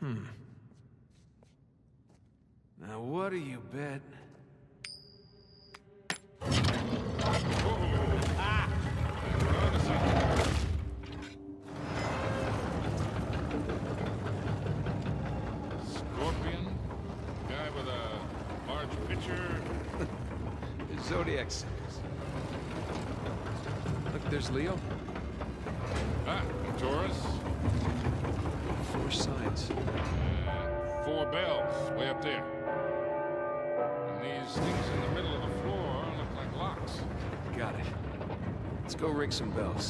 Now what do you bet? Scorpion? Guy with a large pitcher? Zodiac symbols. Look, there's Leo. Ah, Taurus. 4 signs. 4 bells, way up there. And these things in the middle of the floor look like locks. Got it. Let's go ring some bells.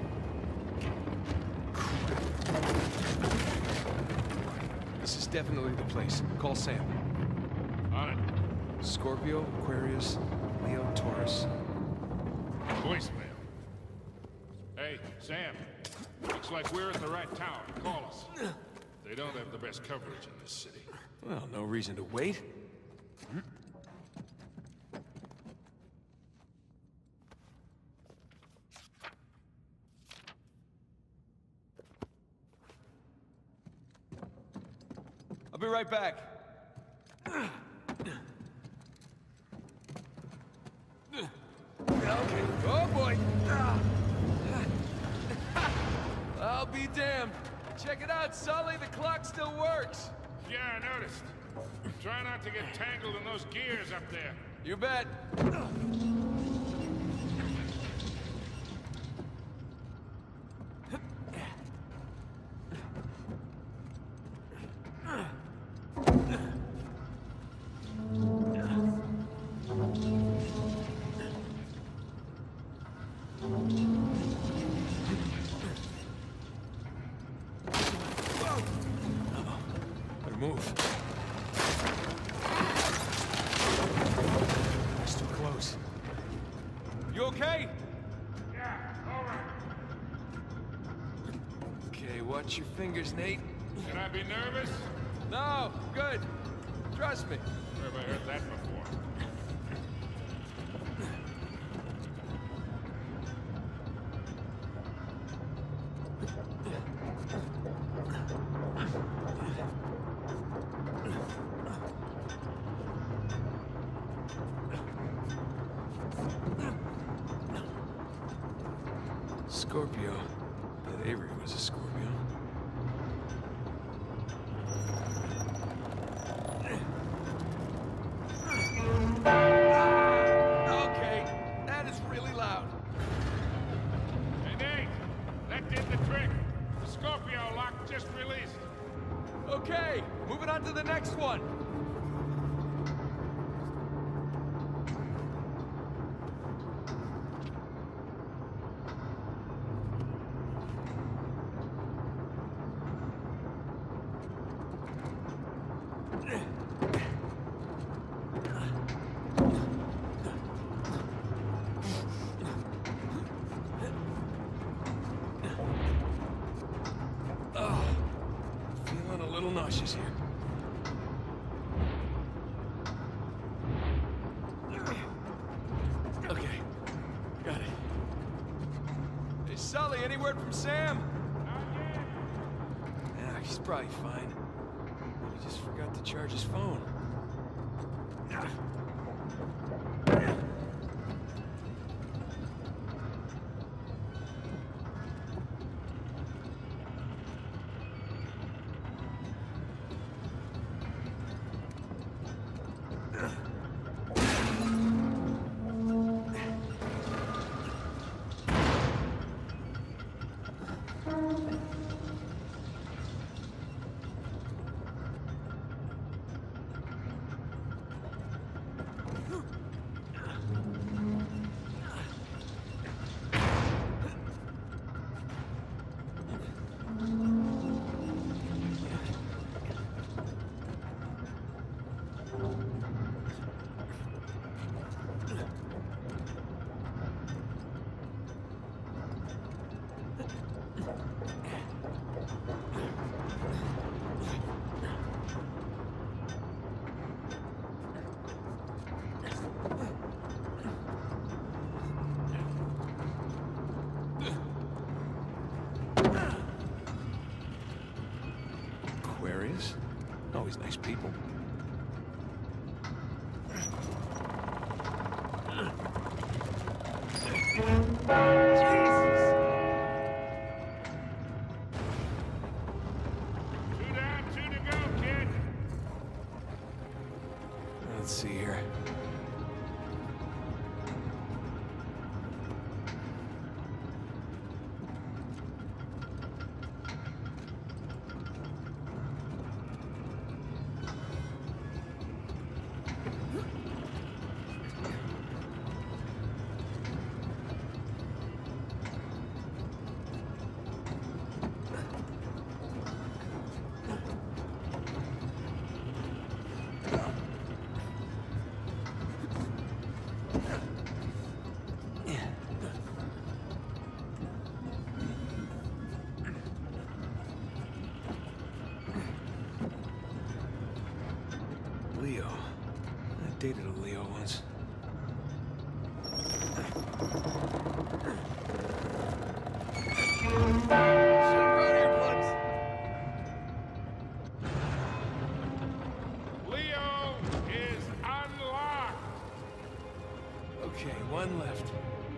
This is definitely the place. Call Sam. On it. Scorpio, Aquarius, Leo, Taurus. Voicemail. Hey, Sam. Looks like we're at the right tower. Call us. They don't have the best coverage in this city. Well, no reason to wait. I'll be right back. Okay. Oh boy. I'll be damned. Check it out, Sully. The clock still works. Yeah, I noticed. Try not to get tangled in those gears up there. You bet. Move. It's too close. You okay? Yeah, all right. Okay, watch your fingers, Nate. Should I be nervous? No, good. Trust me. Where have I heard that before? Scorpio. Bet Avery was a Scorpio. Okay, that is really loud. Hey, Nate! That did the trick. The Scorpio lock just released. Okay, moving on to the next one. Feeling a little nauseous here. Okay, got it. Hey, Sully, any word from Sam? Yeah, he's probably fine. He just forgot to charge his phone. is. Always nice people. Let's see here. Leo. I dated a Leo once. Leo is unlocked. Okay, one left.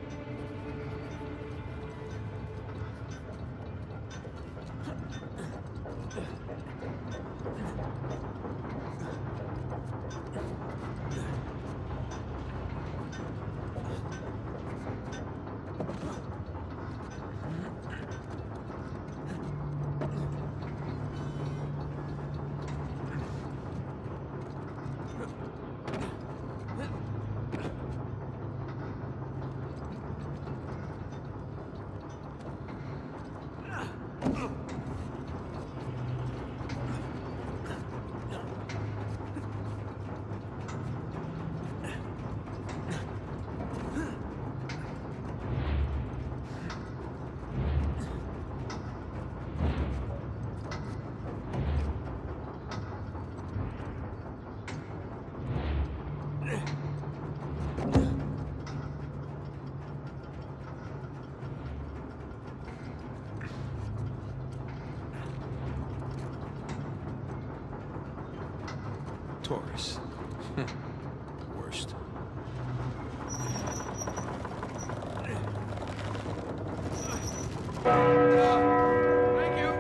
Taurus. Worst. Thank you.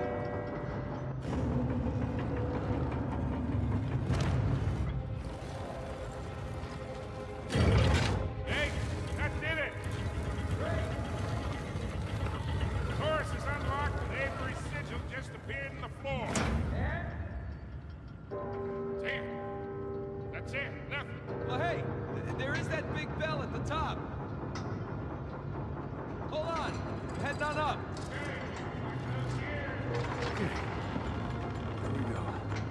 Hey, that did it. Taurus is unlocked and Avery's sigil just appeared in the floor. Damn. That's it. Nothing. Well, hey, there is that big bell at the top. Hold on. Heading on up. Okay. Here we go.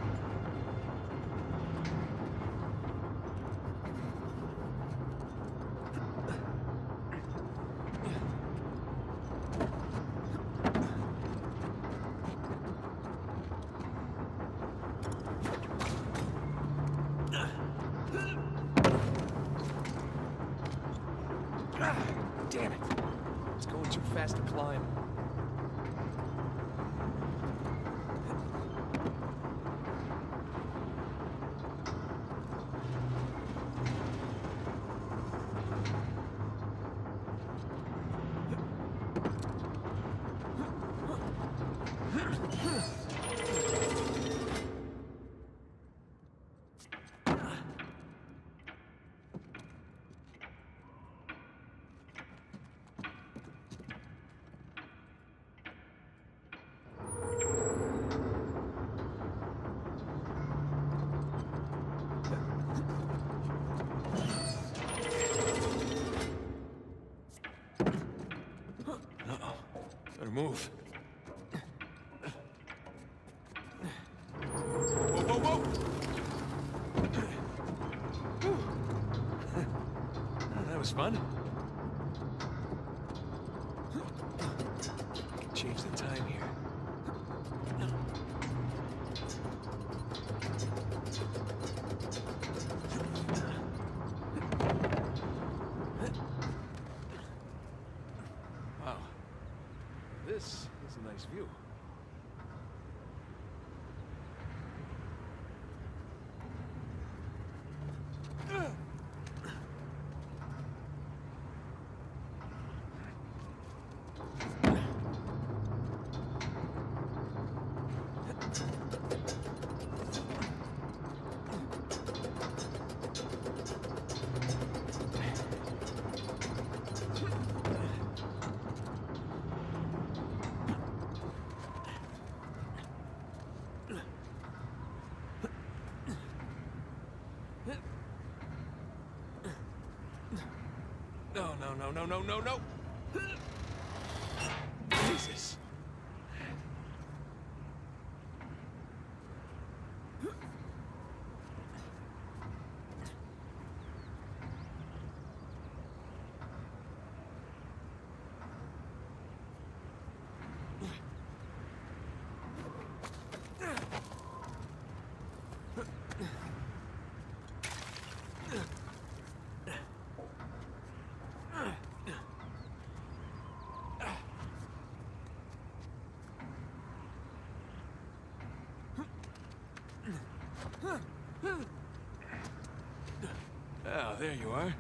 Damn it. It's going too fast to climb. Better move. Whoa, whoa, whoa! That was fun. Change the time here. Wow. This is a nice view. no, no, no, no, no! Jesus! Oh, there you are.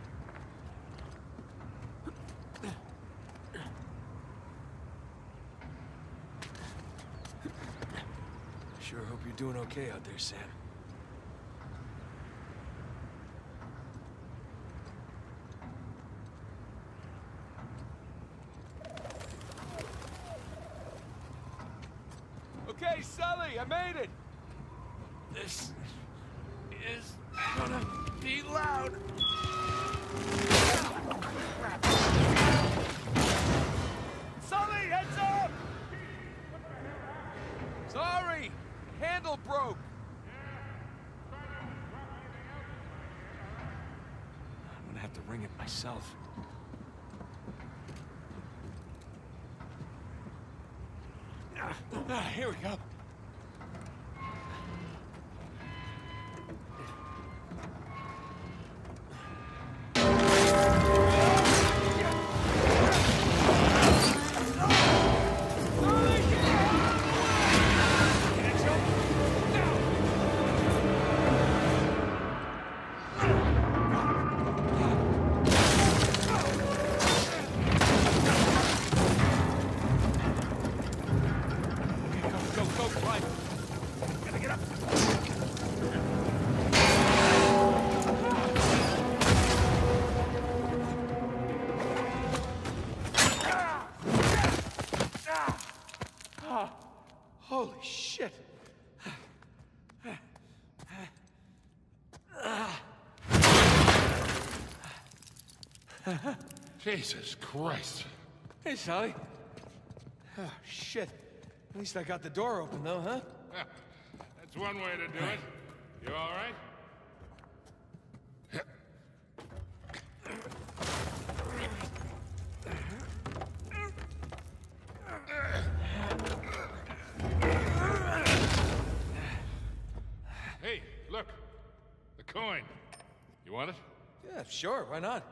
Sure hope you're doing okay out there, Sam. Okay, Sully, I made it! This is gonna be loud. Sully, heads up! Sorry, handle broke. I'm gonna have to ring it myself. Here we go. Holy shit! Jesus Christ. Hey, Sully. Oh, shit. At least I got the door open, though, huh? That's one way to do it. You all right? Hey, look. The coin. You want it? Yeah, sure. Why not?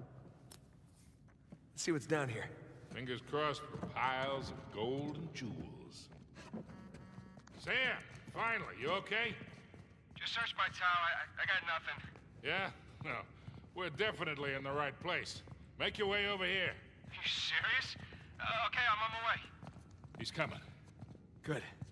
Let's see what's down here. Fingers crossed for piles of gold and jewels. Sam, finally, you okay? Just searched my town. I got nothing. Yeah? No. We're definitely in the right place. Make your way over here. Are you serious? Okay, I'm on my way. He's coming. Good.